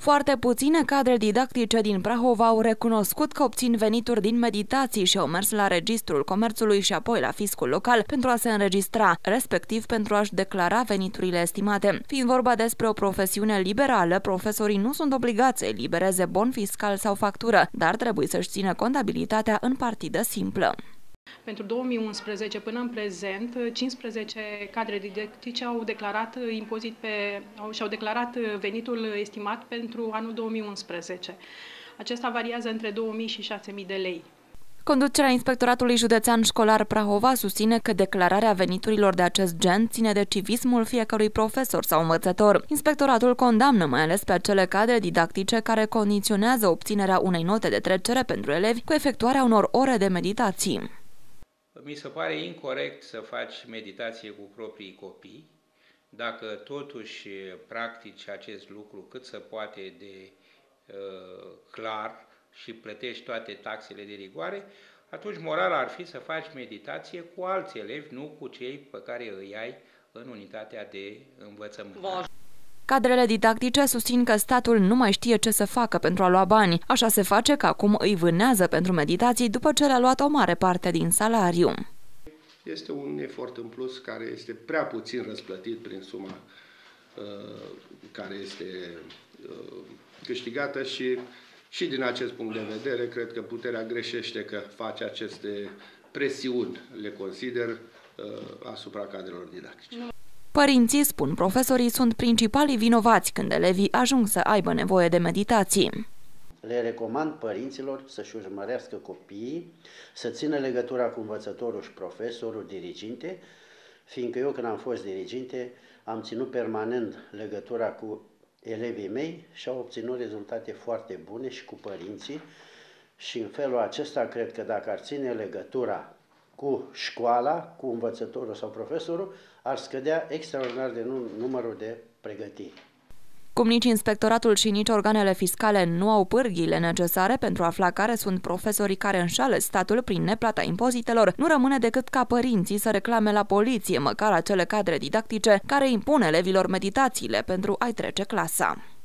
Foarte puține cadre didactice din Prahova au recunoscut că obțin venituri din meditații și au mers la Registrul Comerțului și apoi la fiscul local pentru a se înregistra, respectiv pentru a-și declara veniturile estimate. Fiind vorba despre o profesiune liberală, profesorii nu sunt obligați să elibereze bon fiscal sau factură, dar trebuie să-și țină contabilitatea în partidă simplă. Pentru 2011 până în prezent, 15 cadre didactice au declarat impozit și-au declarat venitul estimat pentru anul 2011. Acesta variază între 2.000 și 6.000 de lei. Conducerea Inspectoratului Județean Școlar Prahova susține că declararea veniturilor de acest gen ține de civismul fiecărui profesor sau învățător. Inspectoratul condamnă mai ales pe acele cadre didactice care condiționează obținerea unei note de trecere pentru elevi cu efectuarea unor ore de meditații. Mi se pare incorect să faci meditație cu proprii copii, dacă totuși practici acest lucru cât se poate de clar și plătești toate taxele de rigoare, atunci moral ar fi să faci meditație cu alți elevi, nu cu cei pe care îi ai în unitatea de învățământ. Cadrele didactice susțin că statul nu mai știe ce să facă pentru a lua bani. Așa se face că acum îi vânează pentru meditații după ce le-a luat o mare parte din salariu. Este un efort în plus care este prea puțin răsplătit prin suma care este câștigată și din acest punct de vedere cred că puterea greșește că face aceste presiuni, le consider, asupra cadrelor didactice. Părinții, spun profesorii, sunt principalii vinovați când elevii ajung să aibă nevoie de meditații. Le recomand părinților să-și urmărească copiii, să țină legătura cu învățătorul și profesorul, diriginte, fiindcă eu când am fost diriginte am ținut permanent legătura cu elevii mei și au obținut rezultate foarte bune și cu părinții și în felul acesta cred că dacă ar ține legătura cu școala, cu învățătorul sau profesorul, ar scădea extraordinar de numărul de pregătiri. Cum nici inspectoratul și nici organele fiscale nu au pârghiile necesare pentru a afla care sunt profesorii care înșală statul prin neplata impozitelor, nu rămâne decât ca părinții să reclame la poliție măcar acele cadre didactice care impun elevilor meditațiile pentru a-i trece clasa.